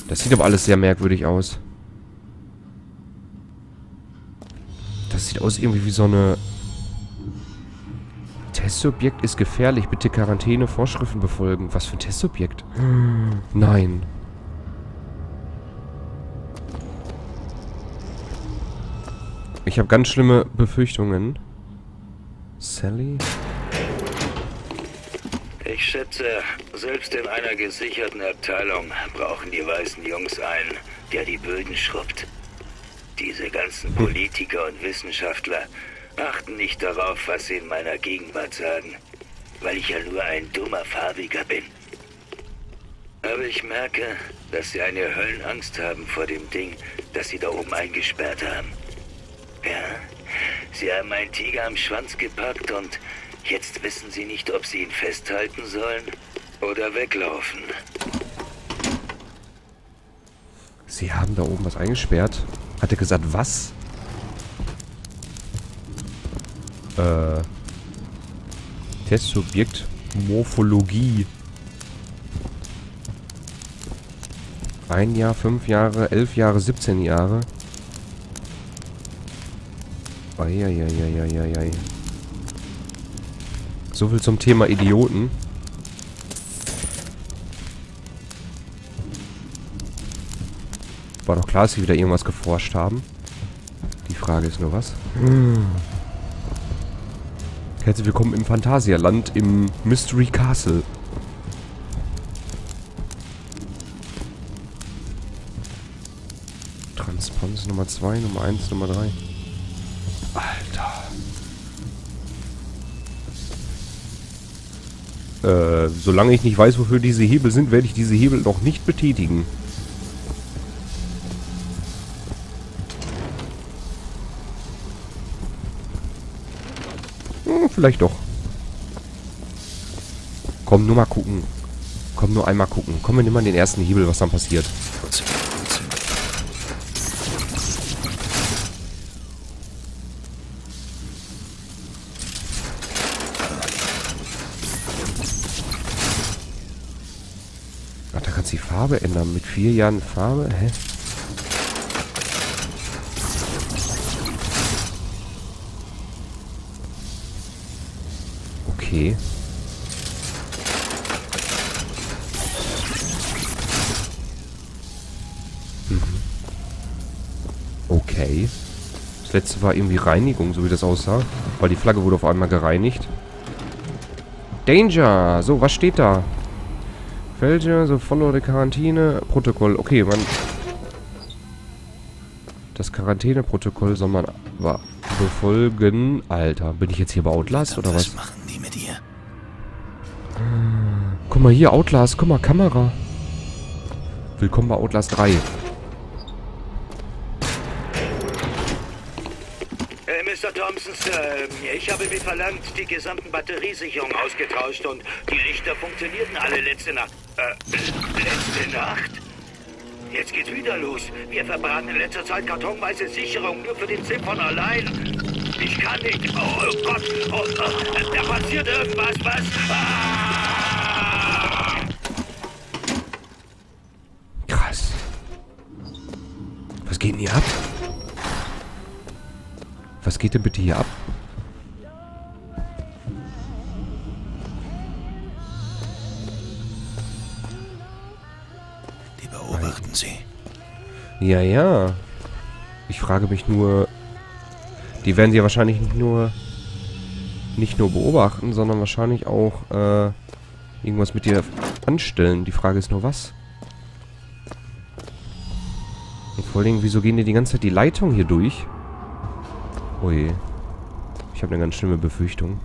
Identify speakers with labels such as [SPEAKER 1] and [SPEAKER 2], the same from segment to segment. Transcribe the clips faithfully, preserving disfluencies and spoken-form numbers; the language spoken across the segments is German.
[SPEAKER 1] Das sieht aber alles sehr merkwürdig aus. Das sieht aus irgendwie wie so eine... Testobjekt ist gefährlich. Bitte Quarantäne, Vorschriften befolgen. Was für ein Testobjekt? Nein. Ich habe ganz schlimme Befürchtungen. Sally?
[SPEAKER 2] Ich schätze, selbst in einer gesicherten Abteilung brauchen die weißen Jungs einen, der die Böden schrubbt. Diese ganzen Politiker und Wissenschaftler achten nicht darauf, was sie in meiner Gegenwart sagen, weil ich ja nur ein dummer Farbiger bin. Aber ich merke, dass sie eine Höllenangst haben vor dem Ding, das sie da oben eingesperrt haben. Ja, sie haben einen Tiger am Schwanz gepackt und jetzt wissen sie nicht, ob sie ihn festhalten sollen oder weglaufen.
[SPEAKER 1] Sie haben da oben was eingesperrt. Hat er gesagt, was? Äh. Testsubjekt Morphologie. Ein Jahr, fünf Jahre, elf Jahre, siebzehn Jahre. Eieieiei. So viel zum Thema Idioten. War doch klar, dass sie wieder irgendwas geforscht haben. Die Frage ist nur was. Hm. Herzlich willkommen im Phantasialand im Mystery Castle. Transpons Nummer zwei, Nummer eins, Nummer drei. Alter. Äh, solange ich nicht weiß, wofür diese Hebel sind, werde ich diese Hebel noch nicht betätigen. Hm, vielleicht doch. Komm, nur mal gucken. Komm, nur einmal gucken. Komm, wir nehmen mal den ersten Hebel, was dann passiert. Ach, da kannst du die Farbe ändern. Mit vier Jahren Farbe? Hä? Okay. Mhm. Okay. Das letzte war irgendwie Reinigung, so wie das aussah. Weil die Flagge wurde auf einmal gereinigt. Danger! So, was steht da? Welche? So, follow the Quarantäne. Protokoll. Okay, man... Das Quarantäneprotokoll soll man aber befolgen. Alter, bin ich jetzt hier bei Outlast oder was?
[SPEAKER 2] Was machen die mit ihr?
[SPEAKER 1] Guck mal hier, Outlast. Guck mal, Kamera. Willkommen bei Outlast drei.
[SPEAKER 2] Äh, Mister Thompson, Sir, ich habe mir verlangt, die gesamten Batteriesicherungen ausgetauscht und die Lichter funktionierten alle letzte Nacht. Äh, letzte Nacht? Jetzt geht's wieder los. Wir verbraten in letzter Zeit kartonweise Sicherungen nur für den Ziffern allein. Ich kann nicht. Oh, oh Gott. Oh, oh, da passiert irgendwas. Was? Ah!
[SPEAKER 1] Krass. Was geht denn hier ab? Was geht denn bitte hier ab?
[SPEAKER 2] Die beobachten sie.
[SPEAKER 1] Ja, ja. Ich frage mich nur... Die werden sie ja wahrscheinlich nicht nur... Nicht nur beobachten, sondern wahrscheinlich auch, äh... irgendwas mit dir anstellen. Die Frage ist nur, was? Und vor allen Dingen, wieso gehen dir die ganze Zeit die Leitung hier durch? Oh je. Ich habe eine ganz schlimme Befürchtung.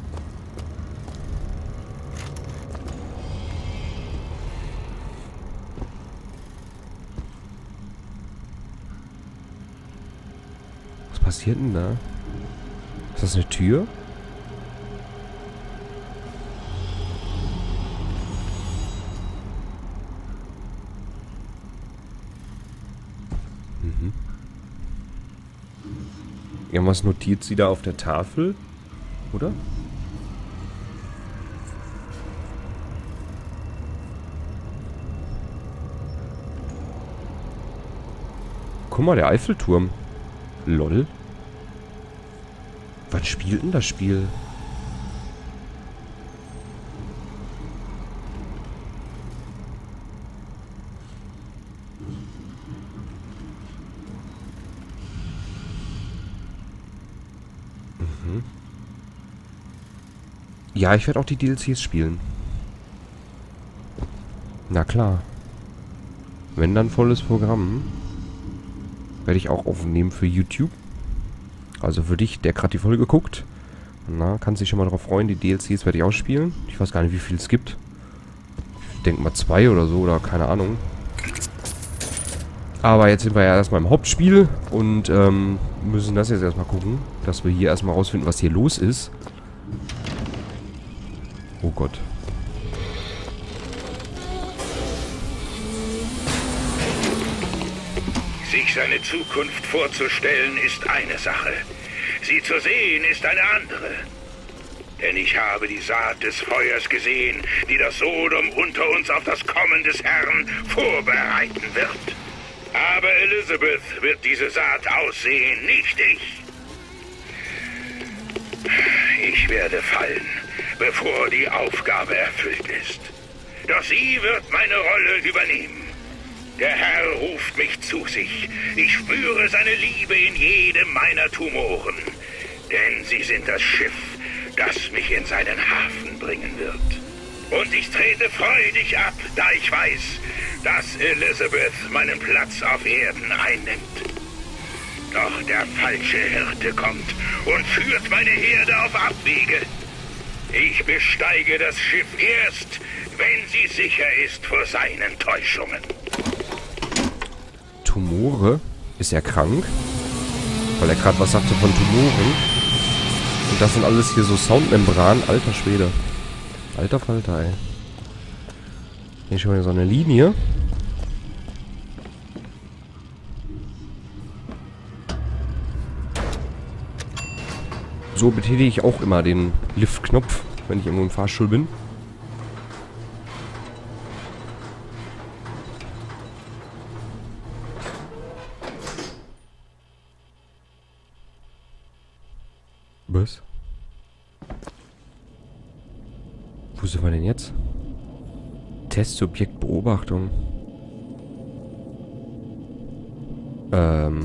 [SPEAKER 1] Was passiert denn da? Ist das eine Tür? Mhm. Irgendwas notiert sie da auf der Tafel? Oder? guck mal, der Eiffelturm. Lol. Was spielt denn das Spiel? Mhm. Ja, ich werde auch die D L Cs spielen. Na klar. Wenn dann volles Programm. Werde ich auch aufnehmen für YouTube. Also für dich, der gerade die Folge guckt. Na, kannst dich schon mal darauf freuen. Die D L Cs werde ich auch spielen. Ich weiß gar nicht, wie viel es gibt. Ich denke mal zwei oder so, oder keine Ahnung. Aber jetzt sind wir ja erstmal im Hauptspiel. Und ähm, müssen das jetzt erstmal gucken. Dass wir hier erstmal rausfinden, was hier los ist. Oh Gott.
[SPEAKER 2] Sich seine Zukunft vorzustellen, ist eine Sache. Sie zu sehen, ist eine andere. Denn ich habe die Saat des Feuers gesehen, die das Sodom unter uns auf das Kommen des Herrn vorbereiten wird. Aber Elizabeth wird diese Saat aussehen, nicht ich. Ich werde fallen, bevor die Aufgabe erfüllt ist. Doch sie wird meine Rolle übernehmen. Der Herr ruft mich zu sich. Ich spüre seine Liebe in jedem meiner Tumoren. Denn sie sind das Schiff, das mich in seinen Hafen bringen wird. Und ich trete freudig ab, da ich weiß, dass Elizabeth meinen Platz auf Erden einnimmt. Doch der falsche Hirte kommt und führt meine Herde auf Abwege. Ich besteige das Schiff erst, wenn sie sicher ist vor seinen Täuschungen.
[SPEAKER 1] Tumore? Ist er krank? Weil er gerade was sagte von Tumoren. Und das sind alles hier so Soundmembranen. Alter Schwede. Alter Falter, ey. Hier schon wieder so eine Linie. So betätige ich auch immer den Liftknopf, wenn ich irgendwo im Fahrstuhl bin. Was? Wo sind wir denn jetzt? Testsubjekt Beobachtung. Ähm.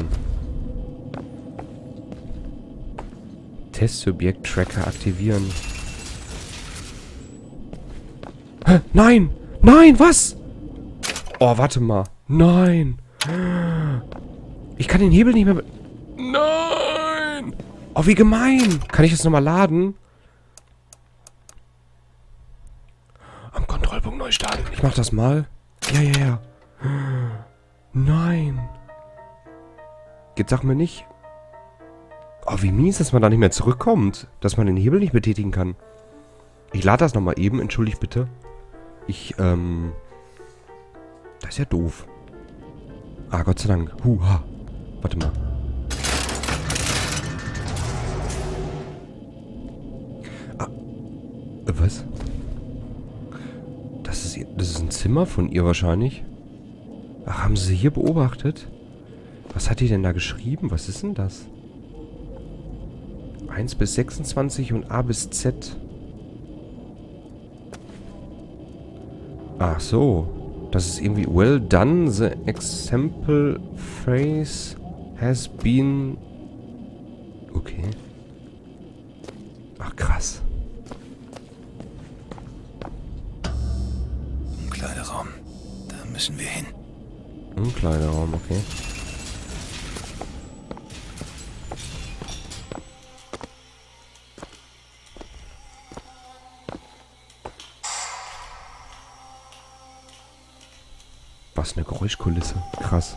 [SPEAKER 1] Testsubjekt Tracker aktivieren. Hä? Nein! Nein, was? Oh, warte mal. Nein! Ich kann den Hebel nicht mehr... be- Nein! Oh, wie gemein! Kann ich das nochmal laden? Am Kontrollpunkt neu starten. Ich mach das mal. Ja, ja, ja. Nein. Jetzt sag mir nicht... Oh, wie mies, dass man da nicht mehr zurückkommt. Dass man den Hebel nicht betätigen kann. Ich lade das nochmal eben. Entschuldigt bitte. Ich, ähm... Das ist ja doof. Ah, Gott sei Dank. Huha. Warte mal. Ah. Was? Das ist, das ist ein Zimmer von ihr wahrscheinlich. Ach, haben sie sie hier beobachtet? Was hat die denn da geschrieben? Was ist denn das? eins bis sechsundzwanzig und A bis Z. Ach so. Das ist irgendwie well done. The example phrase has been... Okay. Ach, krass.
[SPEAKER 3] Umkleideraum. Da müssen wir hin.
[SPEAKER 1] Umkleideraum, okay. Was eine Geräuschkulisse. Krass.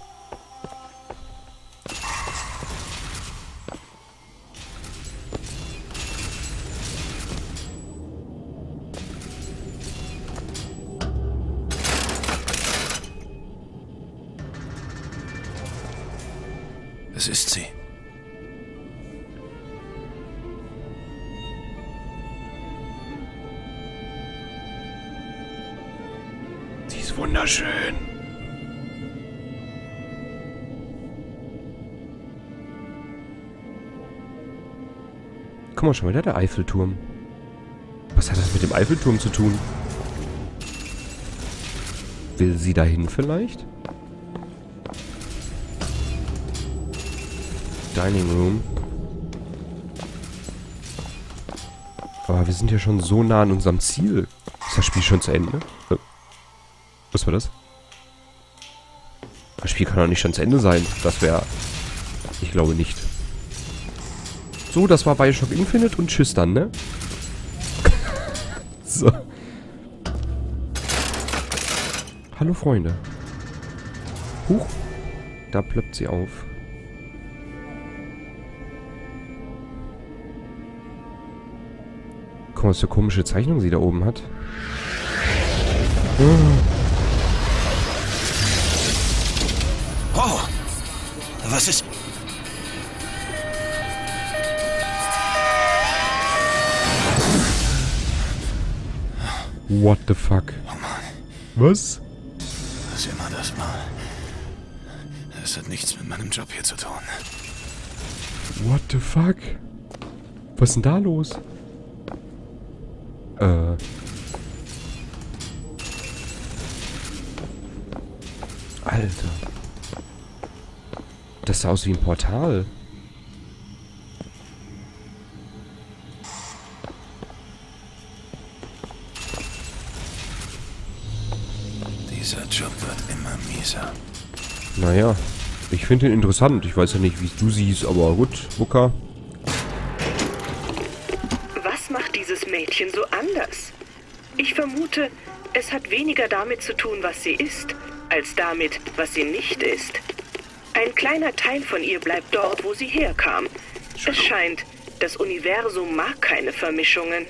[SPEAKER 3] Es ist sie.
[SPEAKER 1] Sie ist wunderschön. Guck mal, schon wieder der Eiffelturm. Was hat das mit dem Eiffelturm zu tun? Will sie dahin vielleicht? Dining Room. Aber wir sind ja schon so nah an unserem Ziel. Ist das Spiel schon zu Ende? Äh, was war das? Das Spiel kann doch nicht schon zu Ende sein. Das wäre... Ich glaube nicht. So, das war Bioshock Infinite und tschüss dann, ne? So. Hallo, Freunde. Huch. Da plöppt sie auf. Guck mal, was für komische Zeichnung sie da oben hat.
[SPEAKER 3] Oh! Was ist...
[SPEAKER 1] What the fuck?
[SPEAKER 3] Oh Mann.
[SPEAKER 1] Was?
[SPEAKER 3] Was immer das war. Es hat nichts mit meinem Job hier zu tun.
[SPEAKER 1] What the fuck? Was ist denn da los? Äh. Alter. Das sah aus wie ein Portal.
[SPEAKER 3] Dieser Job wird immer mieser.
[SPEAKER 1] Naja, ich finde ihn interessant. Ich weiß ja nicht, wie du siehst, aber gut, Booker.
[SPEAKER 4] Was macht dieses Mädchen so anders? Ich vermute, es hat weniger damit zu tun, was sie ist, als damit, was sie nicht ist. Ein kleiner Teil von ihr bleibt dort, wo sie herkam. Es scheint, das Universum mag keine Vermischungen.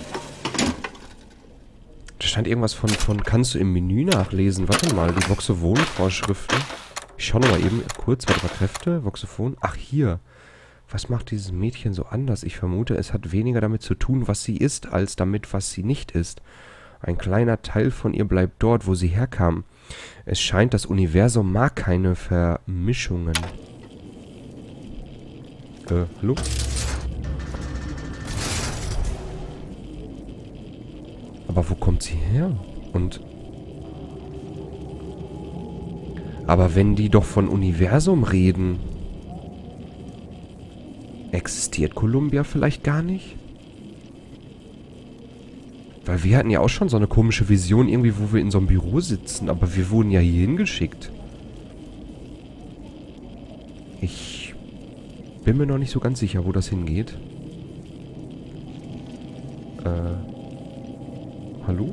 [SPEAKER 1] Da stand irgendwas von, von kannst du im Menü nachlesen. Warte mal, die Voxophon-Vorschriften. Ich schau noch mal eben kurz, warte mal, Kräfte, Voxophon. Ach, hier. Was macht dieses Mädchen so anders? Ich vermute, es hat weniger damit zu tun, was sie ist, als damit, was sie nicht ist. Ein kleiner Teil von ihr bleibt dort, wo sie herkam. Es scheint, das Universum mag keine Vermischungen. Äh, hallo? Aber wo kommt sie her? Und... Aber wenn die doch von Universum reden... Existiert Columbia vielleicht gar nicht? Weil wir hatten ja auch schon so eine komische Vision irgendwie, wo wir in so einem Büro sitzen. Aber wir wurden ja hier hingeschickt. Ich bin mir noch nicht so ganz sicher, wo das hingeht. Äh... Hallo?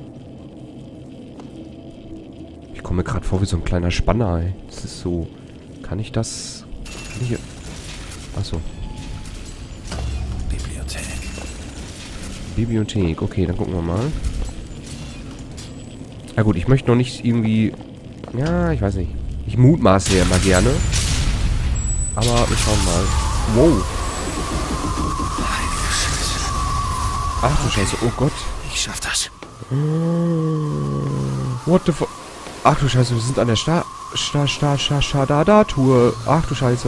[SPEAKER 1] Ich komme mir gerade vor wie so ein kleiner Spanner, ey. Das ist so... Kann ich das... Kann ich hier... Achso.
[SPEAKER 3] Bibliothek.
[SPEAKER 1] Bibliothek. Okay, dann gucken wir mal. Na gut, ich möchte noch nicht irgendwie... Ja, ich weiß nicht. Ich mutmaße ja immer gerne. Aber wir schauen mal. Wow. Ach du Scheiße, oh Gott.
[SPEAKER 3] Ich schaff das.
[SPEAKER 1] What the fuck? Ach du Scheiße, wir sind an der Sta... Sta... Sta... Sta... Sta... Da... Da... Tour. Ach du Scheiße.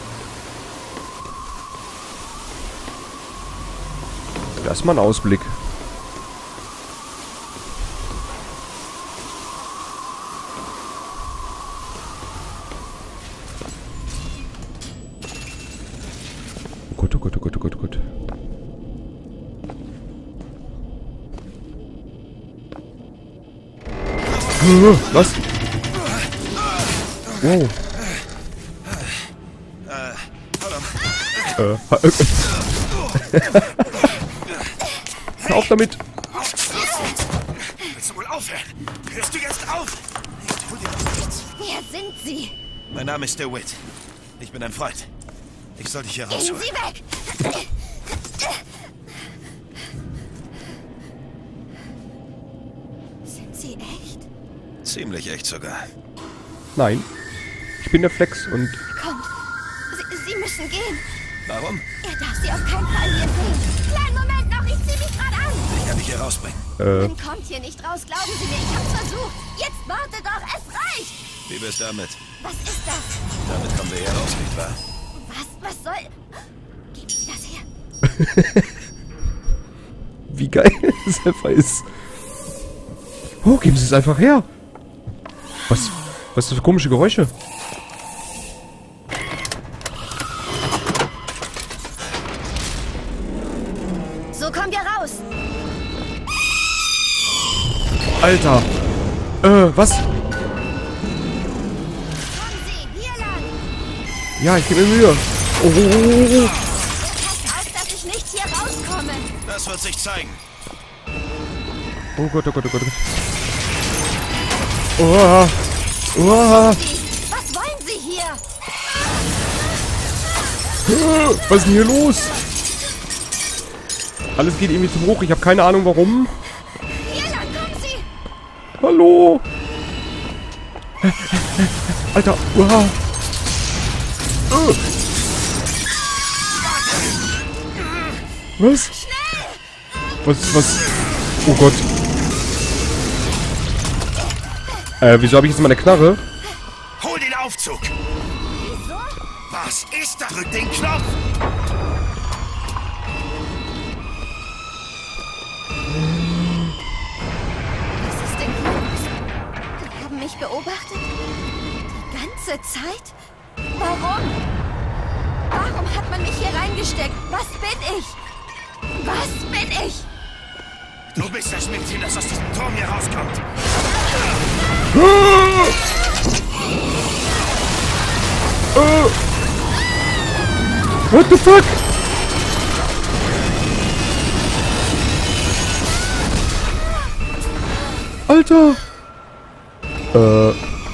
[SPEAKER 1] Das ist mal ein Ausblick. Oh Gott, oh Gott, oh Gott, oh Gott, oh Gott. Was? Wow. Äh, ha- Hör auf damit!
[SPEAKER 3] Willst du wohl aufhören? Hörst du jetzt auf? Ich tu dir doch nichts.
[SPEAKER 5] Wer sind Sie?
[SPEAKER 3] Mein Name ist DeWitt. Ich bin ein Freund. Ich soll dich hier
[SPEAKER 5] Gehen
[SPEAKER 3] rausholen.
[SPEAKER 5] Sie weg! Sind Sie echt?
[SPEAKER 3] Ziemlich echt sogar.
[SPEAKER 1] Nein. Ich bin der Flex und...
[SPEAKER 5] Kommt. Sie, Sie müssen gehen.
[SPEAKER 3] Warum?
[SPEAKER 5] Er darf Sie auf keinen Fall hier sehen. Kleinen Moment noch, ich zieh mich gerade an.
[SPEAKER 3] Ich kann dich hier rausbringen.
[SPEAKER 1] Äh,
[SPEAKER 5] Man kommt hier nicht raus, glauben Sie mir. Ich hab's versucht. Jetzt warte doch, es reicht.
[SPEAKER 3] Wie wär's damit?
[SPEAKER 5] Was ist das?
[SPEAKER 3] Damit kommen wir hier raus, nicht wahr?
[SPEAKER 5] Was? Was soll... Geben Sie das her.
[SPEAKER 1] Wie geil es einfach ist. Oh, geben Sie es einfach her. Was, was ist das für komische Geräusche?
[SPEAKER 5] So kommen wir raus.
[SPEAKER 1] Alter. Äh, was?
[SPEAKER 5] Kommen Sie, hier lang.
[SPEAKER 1] Ja, ich gebe mir Mühe. Oh, oh, oh, oh.
[SPEAKER 5] Passt auf, dass ich nicht hier rauskomme.
[SPEAKER 3] Das wird sich zeigen.
[SPEAKER 1] Oh Gott, oh Gott, oh Gott, oh Gott. Oh, oh.
[SPEAKER 5] Was wollen Sie hier?
[SPEAKER 1] Was ist denn hier los? Alles geht irgendwie zu Bruch. Ich habe keine Ahnung warum.
[SPEAKER 5] Hier lang, kommen Sie.
[SPEAKER 1] Hallo. Alter. Uah. Uh. Was? Was, was? Oh Gott. Äh, wieso habe ich jetzt meine Knarre?
[SPEAKER 3] Hol den Aufzug.
[SPEAKER 5] Wieso?
[SPEAKER 3] Was ist da? Drück den Knopf.
[SPEAKER 5] Was ist denn hier los? Die haben mich beobachtet? Die ganze Zeit? Warum? Warum hat man mich hier reingesteckt? Was bin ich? Was bin ich?
[SPEAKER 3] Du bist das Mädchen, das aus diesem Turm hier rauskommt.
[SPEAKER 1] Uh. What the fuck? Alter. Äh.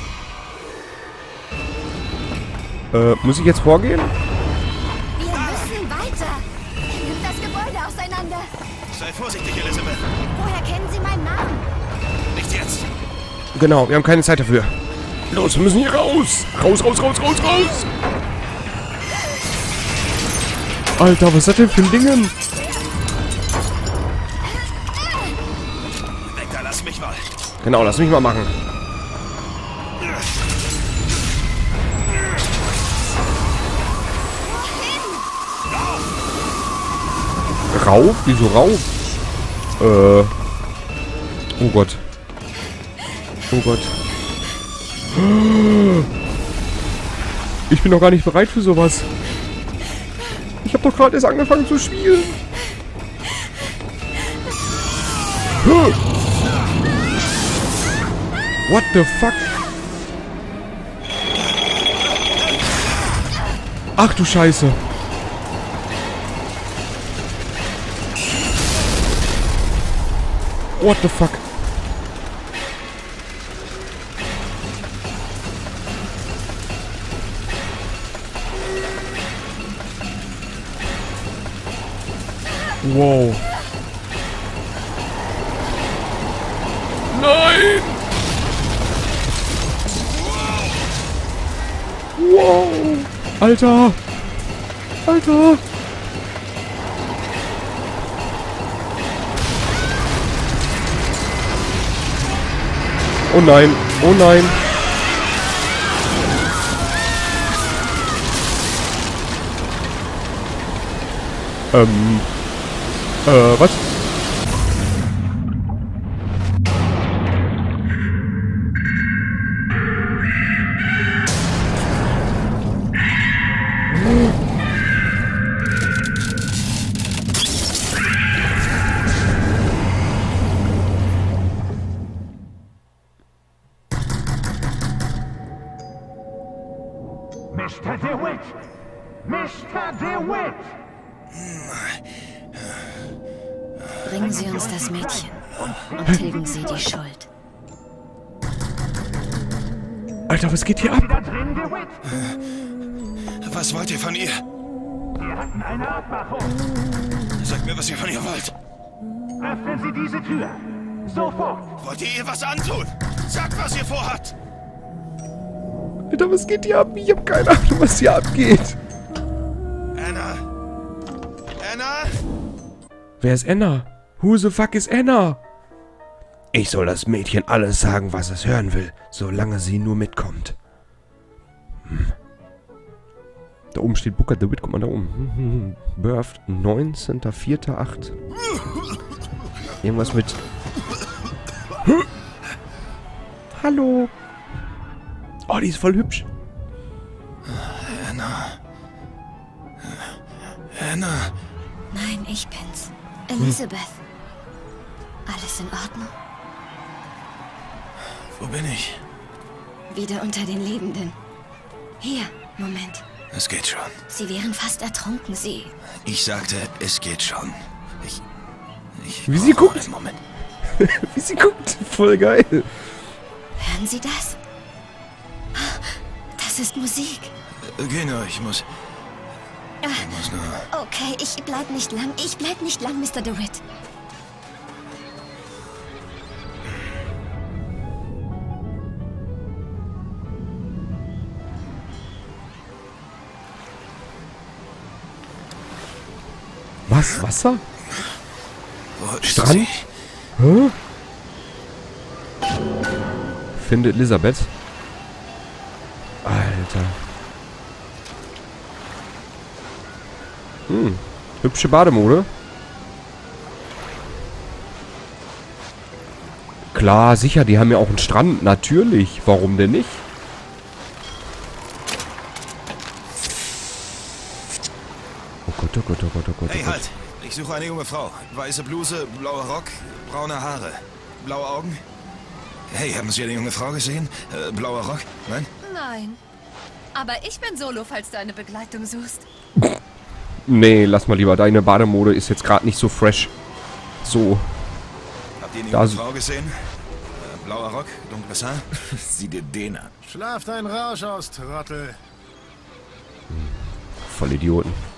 [SPEAKER 1] Äh, muss ich jetzt vorgehen?
[SPEAKER 5] Wir müssen weiter. Nimmt das Gebäude auseinander.
[SPEAKER 3] Sei vorsichtig, Elizabeth.
[SPEAKER 5] Woher kennen Sie meinen Namen?
[SPEAKER 3] Nicht jetzt.
[SPEAKER 1] Genau, wir haben keine Zeit dafür. Los, wir müssen hier raus. Raus, raus, raus, raus, raus. Alter, was ist das denn für ein Ding?
[SPEAKER 3] Weg da, lass mich mal.
[SPEAKER 1] Genau, lass mich mal machen. Rauf? Wieso rauf? Äh. Oh Gott. Oh Gott. Ich bin noch gar nicht bereit für sowas. Ich habe doch gerade erst angefangen zu spielen. What the fuck? Ach du Scheiße. What the fuck? Wow. Nein! Wow! Alter! Alter! Oh nein! Oh nein! Ähm... Äh, was?
[SPEAKER 6] Mister DeWitt! Mister DeWitt!
[SPEAKER 5] Bringen Sie uns das Mädchen und tilgen Sie die Schuld.
[SPEAKER 1] Alter, was geht hier ab?
[SPEAKER 6] Da drin, DeWitt!
[SPEAKER 3] Was wollt ihr von ihr?
[SPEAKER 6] Wir hatten eine Abmachung.
[SPEAKER 3] Sagt mir, was ihr von ihr wollt.
[SPEAKER 6] Öffnen Sie diese Tür. Sofort!
[SPEAKER 3] Wollt ihr ihr was antun? Sagt, was ihr vorhabt.
[SPEAKER 1] Alter, was geht hier ab? Ich hab keine Ahnung, was hier abgeht.
[SPEAKER 3] Anna? Anna?
[SPEAKER 1] Wer ist Anna? Who the fuck is Anna? Ich soll das Mädchen alles sagen, was es hören will, solange sie nur mitkommt. Hm. Da oben steht Booker DeWitt, guck mal da oben. Birthed neunzehnter vierter acht. Irgendwas mit... Hallo. Oh, die ist voll hübsch.
[SPEAKER 3] Anna. Anna.
[SPEAKER 5] Nein, ich bin's. Elizabeth. Alles in Ordnung?
[SPEAKER 3] Wo bin ich?
[SPEAKER 5] Wieder unter den Lebenden. Hier, Moment.
[SPEAKER 3] Es geht schon.
[SPEAKER 5] Sie wären fast ertrunken, Sie.
[SPEAKER 3] Ich sagte, es geht schon. Ich... ich
[SPEAKER 1] Wie sie
[SPEAKER 3] brauche
[SPEAKER 1] guckt.
[SPEAKER 3] einen Moment.
[SPEAKER 1] Wie sie guckt. Voll geil.
[SPEAKER 5] Hören Sie das? Das ist Musik.
[SPEAKER 3] Äh, Geh nur, ich muss... Ich muss nur...
[SPEAKER 5] Okay, ich bleib nicht lang. Ich bleib nicht lang, Mister DeWitt.
[SPEAKER 1] Was? Wasser?
[SPEAKER 3] Wo ist
[SPEAKER 1] Strand?
[SPEAKER 3] sie?
[SPEAKER 1] Hä? Finde Elisabeth. Alter. Hm. Hübsche Bademode. Klar, sicher, die haben ja auch einen Strand. Natürlich. Warum denn nicht? Oh Gott, oh Gott, oh Gott, oh Gott.
[SPEAKER 3] Hey,
[SPEAKER 1] oh Gott.
[SPEAKER 3] halt! Ich suche eine junge Frau. Weiße Bluse, blauer Rock, braune Haare. Blaue Augen? Hey, haben Sie eine junge Frau gesehen? Äh, blauer Rock? Nein?
[SPEAKER 7] Nein. Aber ich bin Solo, falls du eine Begleitung suchst.
[SPEAKER 1] Nee, lass mal lieber. Deine Bademode ist jetzt gerade nicht so fresh. So.
[SPEAKER 3] Habt ihr eine
[SPEAKER 1] Da
[SPEAKER 3] junge
[SPEAKER 1] sind-
[SPEAKER 3] Frau gesehen? Äh, blauer Rock, dunkles Haar? Sieh dir den an.
[SPEAKER 6] Schlaf deinen Rausch aus, Trottel.
[SPEAKER 1] Voll Idioten.